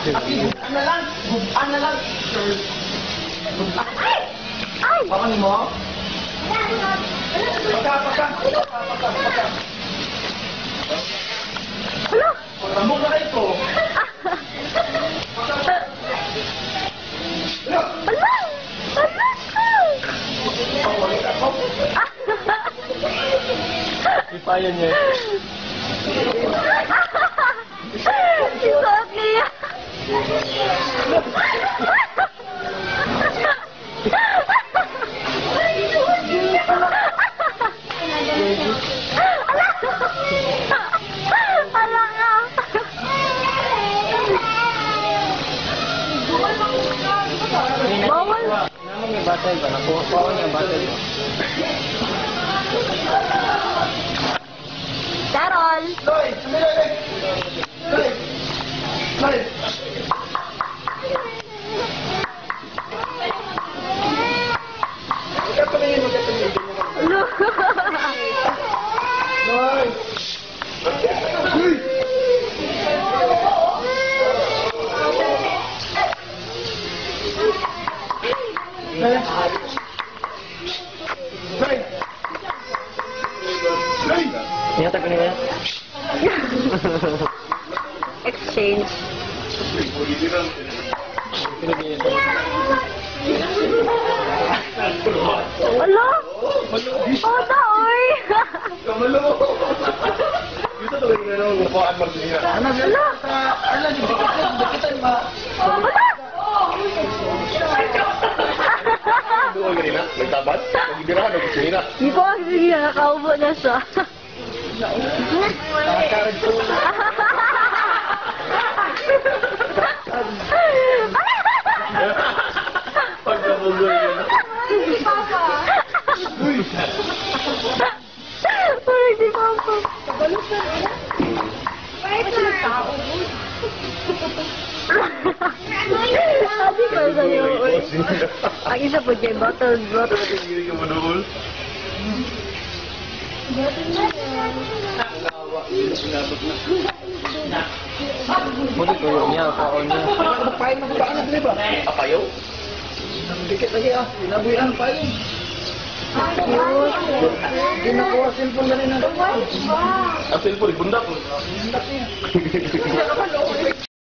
Ano lang? Ano lang? Ay! Baka ni mo? Pagka. Hala! Rambok na kayo po. Hala! Hala! Ipayan niya. Isuot niya. Hala nga. Bawal. Naman yung battle ba? Nakuha ko niya battle ba? Carol! Loy! Loy! Magkatumingin. Look! Loy! Uy! Loy! Loy! Ingat ako niya. Exchange. Alo? Oh, taoy! Kamalo! Dito to rin na upuan magsiya. Ano? Ano? Dikitan ba? Hala! Doon ganina? Nagtabat? Nagibirahan? Nagsiya? Hindi ko kasi nakakaubo na siya. Nakakarag ko. Pagkabugoy yun. Si Papa! Uy! Parang si Papa. Adi ka sa'yo. Ang isa po dyan, bottle. Hindi ka manuhol. Muli ko yung niya, kaon niya. Magpaan na ba? Apayaw? Dikit lagi Inabuyan pa yun. Hindi nakuha cellphone na rin na. Ang cellphone, bundak. Bundak niya.